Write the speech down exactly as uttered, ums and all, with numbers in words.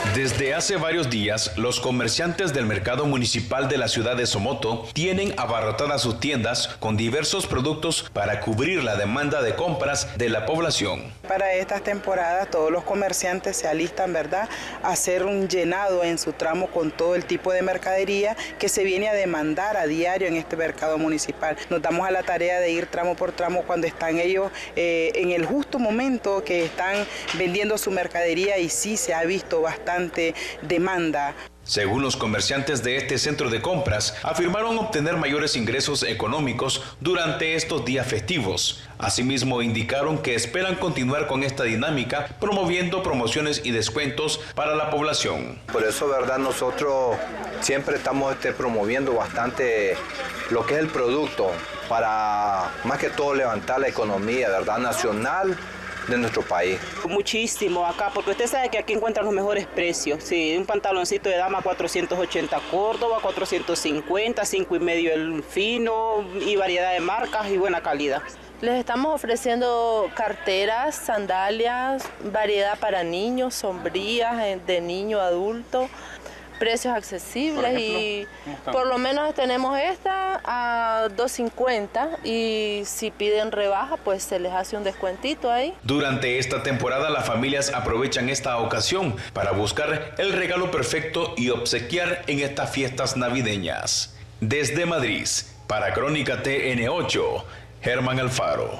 Desde hace varios días, los comerciantes del mercado municipal de la ciudad de Somoto tienen abarrotadas sus tiendas con diversos productos para cubrir la demanda de compras de la población. Para estas temporadas todos los comerciantes se alistan, ¿verdad?, a hacer un llenado en su tramo con todo el tipo de mercadería que se viene a demandar a diario en este mercado municipal. Nos damos a la tarea de ir tramo por tramo cuando están ellos eh, en el justo momento que están vendiendo su mercadería, y sí se ha visto bastante demanda. Según los comerciantes de este centro de compras, afirmaron obtener mayores ingresos económicos durante estos días festivos. Asimismo, indicaron que esperan continuar con esta dinámica, promoviendo promociones y descuentos para la población. Por eso, verdad, nosotros siempre estamos este, promoviendo bastante lo que es el producto, para más que todo levantar la economía, verdad, nacional de nuestro país. Muchísimo acá, porque usted sabe que aquí encuentran los mejores precios. Sí, un pantaloncito de dama cuatrocientos ochenta Córdoba, cuatrocientos cincuenta, cinco y medio el fino, y variedad de marcas y buena calidad. Les estamos ofreciendo carteras, sandalias, variedad para niños, sombrillas de niño, adulto, precios accesibles. Por ejemplo, y por lo menos tenemos esta a dos cincuenta, y si piden rebaja pues se les hace un descuentito ahí. Durante esta temporada las familias aprovechan esta ocasión para buscar el regalo perfecto y obsequiar en estas fiestas navideñas. Desde Madrid, para Crónica T N ocho, Germán Alfaro.